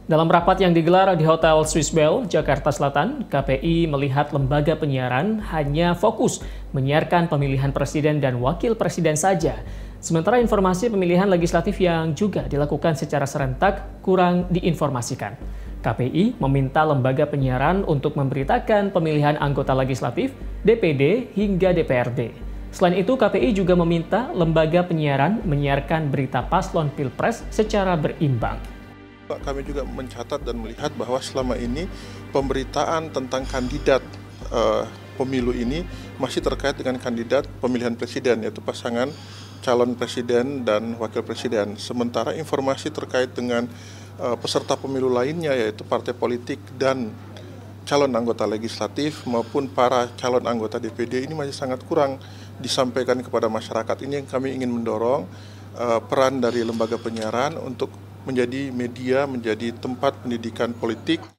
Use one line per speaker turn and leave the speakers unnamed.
Dalam rapat yang digelar di Hotel Swiss Bell, Jakarta Selatan, KPI melihat lembaga penyiaran hanya fokus menyiarkan pemilihan presiden dan wakil presiden saja. Sementara informasi pemilihan legislatif yang juga dilakukan secara serentak kurang diinformasikan. KPI meminta lembaga penyiaran untuk memberitakan pemilihan anggota legislatif, DPD, hingga DPRD. Selain itu, KPI juga meminta lembaga penyiaran menyiarkan berita paslon Pilpres secara berimbang.
Kami juga mencatat dan melihat bahwa selama ini pemberitaan tentang kandidat pemilu ini masih terkait dengan kandidat pemilihan presiden, yaitu pasangan calon presiden dan wakil presiden. Sementara informasi terkait dengan peserta pemilu lainnya, yaitu partai politik dan calon anggota legislatif maupun para calon anggota DPD ini masih sangat kurang disampaikan kepada masyarakat. Ini yang kami ingin mendorong peran dari lembaga penyiaran untuk menjadi media, menjadi tempat pendidikan politik.